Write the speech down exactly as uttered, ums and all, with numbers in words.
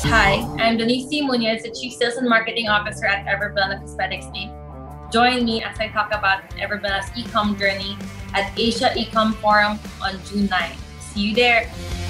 Hi, I'm Denice the Chief Sales and Marketing Officer at Bilena Cosmetics Incorporated. Join me as I talk about Bilena's e-comm journey at Asia E-comm Forum on June ninth. See you there!